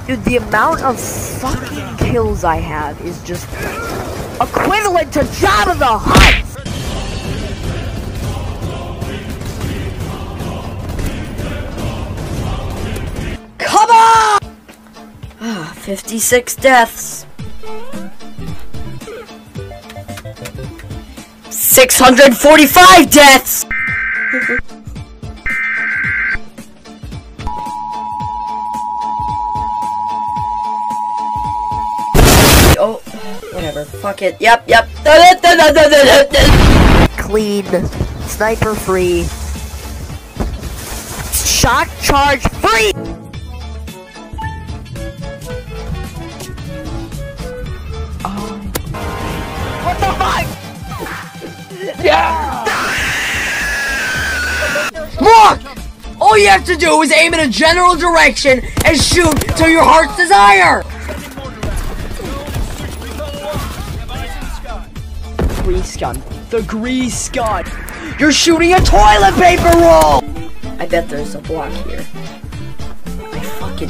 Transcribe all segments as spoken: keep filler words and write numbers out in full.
Dude, the amount of fucking kills I have is just equivalent to Jabba the Hutt! Come on! Ah, fifty-six deaths. six hundred forty-five deaths! Oh, whatever. Fuck it. Yep, yep. Clean. Sniper free. Shock charge free! Oh. What the fuck? Yeah! Look! All you have to do is aim in a general direction and shoot to your heart's desire! Grease gun. The grease gun. You're shooting a toilet paper roll! I bet there's a block here. I fucking...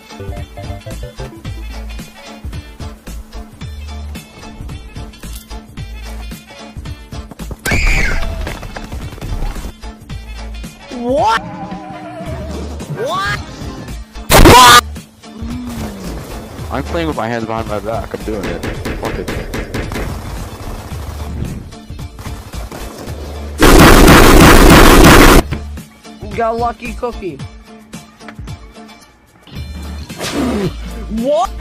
What? What? What? I'm playing with my hands behind my back. I'm doing it. Fuck it. Got a lucky cookie. What?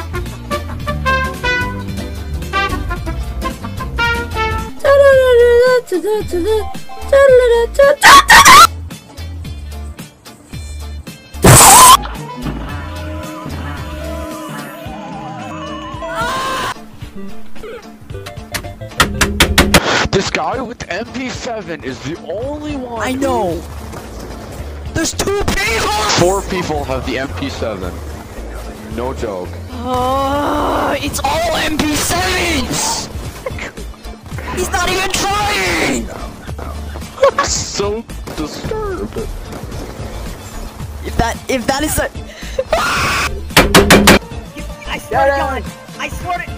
This guy with the M P seven is the only one. I know. There's two people! Four people have the M P seven. No joke. Uh, it's all M P sevens! He's not even trying! I'm so disturbed. If that, if that is a... I swear to God! I swear to...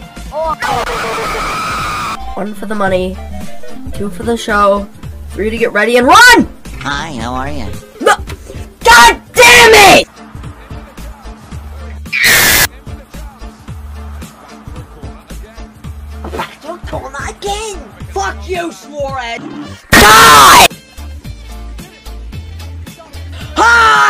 Oh. One for the money, two for the show, three to get ready and run! Hi, how are you? No! God damn it! Don't call that again! Fuck you, Suarez! God! Hi!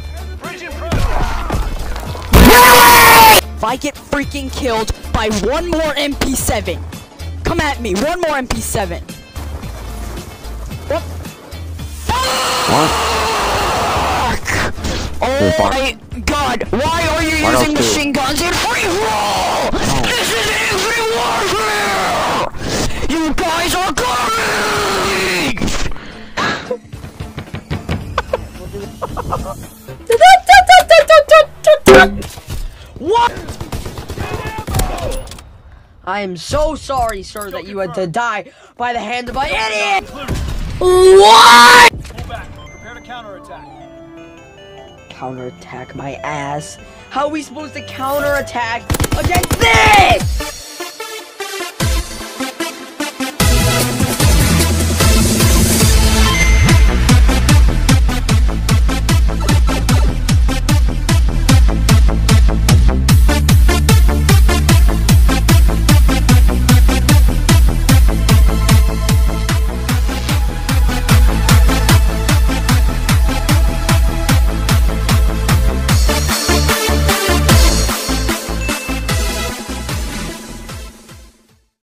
If I get freaking killed by one more M P seven, come at me, one more M P seven. What? What? Oh my God! Why are you Why using not machine guns in free roll? No. This is Infinite Warfare! You guys are coming! What? I am so sorry, sir, that you had to die by the hand of my idiot! What? Pull back. Prepare to counterattack. Counterattack my ass. How are we supposed to counterattack against this?